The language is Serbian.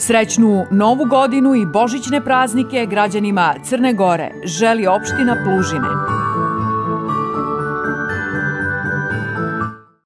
Srećnu Novu godinu i božićne praznike građanima Crne Gore želi opština Plužine.